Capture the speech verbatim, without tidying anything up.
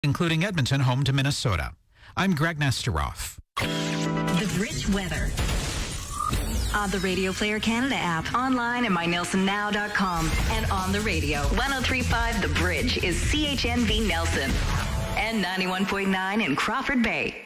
including Edmonton home to Minnesota. I'm Greg Nesteroff. The Bridge weather. On the Radio Player Canada app, online at my nelson now dot com, and on the radio. one oh three point five The Bridge is C H N V Nelson and ninety-one point nine in Crawford Bay.